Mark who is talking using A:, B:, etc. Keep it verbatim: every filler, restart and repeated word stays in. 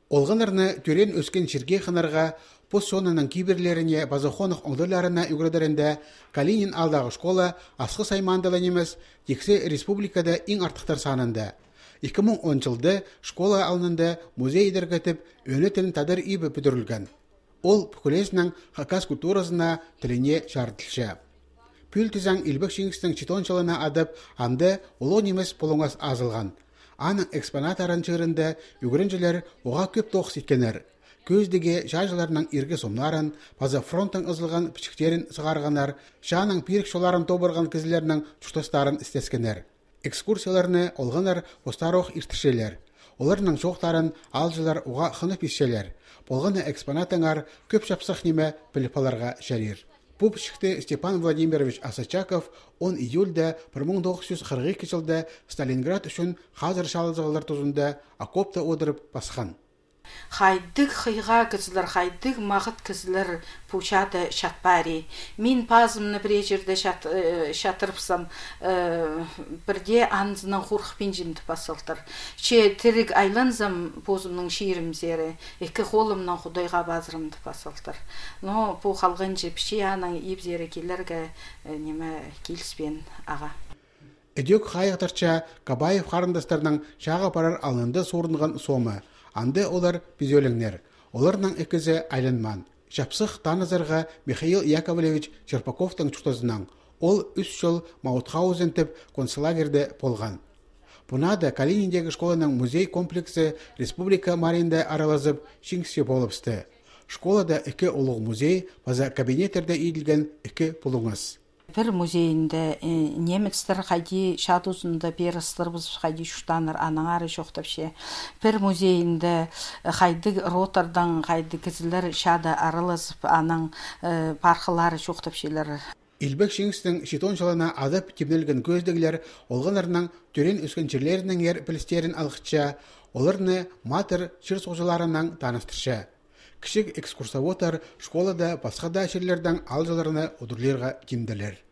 A: Олғанарны түрен өскен шерге қынарға постсонының киберлеріне базахонық оңдыларына үгірдерінде Калинин алдағы школа асқы саймандылы немес тексе республикада ең артықтар санында. екі мың он жылды школа алынында музей дәргетіп өні тілін тадар үйбі бүдірілген. Ол пүкілесінің хакас культурасына тіліне жартылшы. Пүл тізаң илбік шеңістің читон жылына адып, анды олу немес полуңас азылған. Аның экспонатарын чырында үгірінжілер оға көп тоқ сеткенер. Көздеге жажыларының ирге сомнарын, паза фронтың ызылған пішіктерін сығарғанар, шаның пирік шоларын тобырған кізілерінің чұштастарын істескенер. Экскурсияларыны олғанар постаруқ иртішелер. Оларының жоқтарын алжылар оға қынып ешелер. Болғаны экспонатыңар көп шапсық неме піліпаларға жарир. Бұл пішікті Степан Владимирович Асачаков он июльда бір мың тоғыз жүз қырық екі жылда Сталинград үшін қазір шалызығылар тұзында окопта одырып басқан.
B: Хайдык хыйга кызлар, хайдык мағыт кызлар пучады шатпари. Мен пазымны бір жерде шат, шатырыпсам, бірде анзының қорқып пенжімді басылтыр. Че тірік айланзам позымның шиірімзері, екі қолымның құдайға базырымды басылтыр. Но бұл қалған жепші аның ебзері келерге неме келіспен аға.
A: Эдек хайықтарча Кабаев қарындастарының шаға парар алынды сорынған сомы. Анды олар бізөліңнер. Оларның екізі айланман. Жапсық танызарға Михаил Яковлевич Черпаковтың чұқтазынан. Ол үш жыл Маутхаузен тіп концлагерде болған. Бұнада Калининдегі школаның музей комплексі Республика Маринда аралазып шыңсы болыпсты. Школада екі олық музей, база кабинеттерде еділген екі пұлыңыз.
B: Бір музейінде немецтер қайди шатусында перістірбіз қайди шуштаныр анаңары жоқтап ше. Бір музейінде қайды ротордан қайды кізілер шады арылызып аның парқылары жоқтап шелер.
A: Илбек шеңістің шетон жылына адып кемнелген көздегілер олғанарының түрен өскен жерлерінің ер пілістерін алғытша, оларыны матыр шыр соғжыларының таныстырша. Кішік экскурсовотар школада басқа да жерлердің алжыларыны ұдырлерға кемділер.